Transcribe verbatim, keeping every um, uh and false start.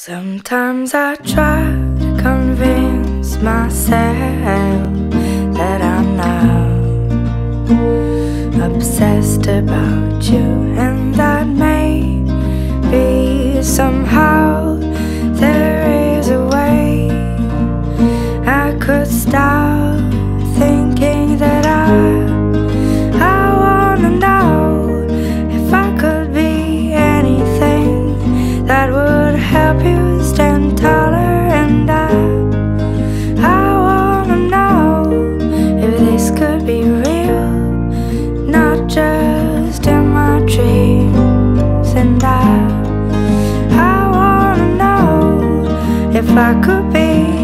Sometimes I try to convince myself that I'm not obsessed about you, and that maybe somehow there is a way I could stop thinking that I I wanna know if I could be anything that would help you stand taller. And I I wanna know if this could be real, not just in my dreams. And I I wanna know if I could be